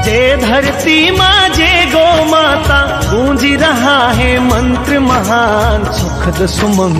जय धरती माँ जय गौ माता, गूंज रहा है मंत्र महान, सुखद सुमंगल